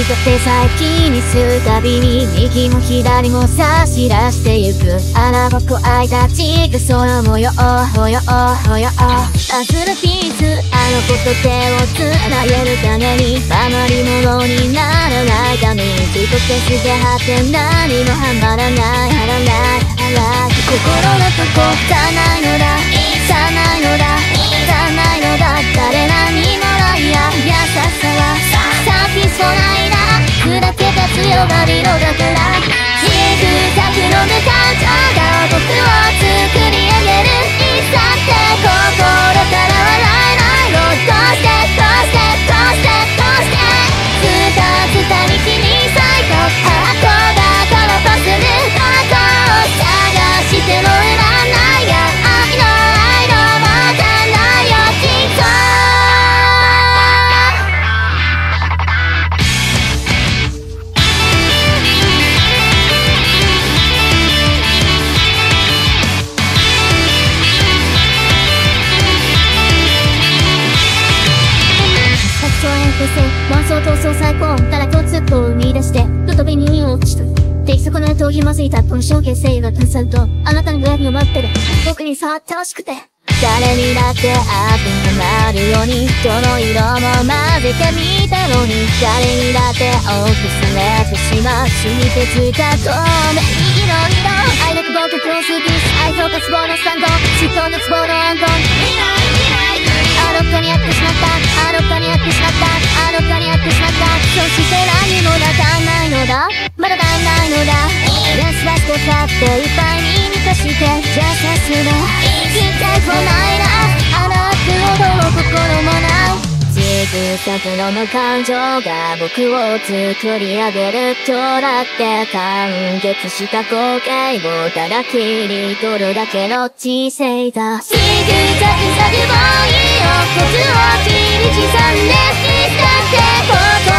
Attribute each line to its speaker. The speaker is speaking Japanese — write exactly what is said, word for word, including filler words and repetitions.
Speaker 1: と手先にするたびに右も左も差し出してゆく穴ぼこ開いたジグソー模様模様模様パズルピースあの子と手をつなげるために余り物にならないために自己消してはって何もはまらないはらないはらない心のとこ汚いのだ汚いのだ汚いのだ誰らにもないや優しさは先そないな砕けた強がりのだからジグザグの無感情が僕を作り上げるいつだって心から笑えないのどうしてどうしてどうしてどうしてズタズタ道に咲いた箱だからパスる箱を探してもいらないや愛の愛のわかんないよきっと妄想闘争最高たら共通項を生み出してと飛びに落ちた低速の後をひまずいたこの象形性が分散とあなたのグラフを待ってる僕に触ってほしくて誰にだってアップがなるようにどの色も混ぜてみたのに誰にだって多くされてしまう死にてついた透明色色愛なく僕クロスピース愛評価ツボのスタンド思考のツボの暗号あどっかにやってしまったあどっかにやってしまったあどっかにやってしまったそして何もなかんないのだまだ足んないのだレスラスと買っていっぱいに満たしてじゃあさすが絶対来ないなあらくほどの心もないジグザグの無感情が僕を作り上げるとだって完結した光景をただ切り取るだけの知性だジグザグザグボーイをコツを切り刻んでいつだって